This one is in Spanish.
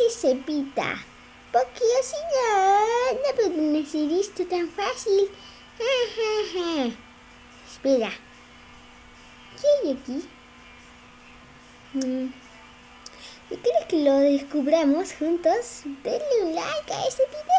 de Cepita. Porque así no pueden hacer esto tan fácil. Espera, ¿qué hay aquí? ¿Y quieres que lo descubramos juntos? Denle un like a ese video.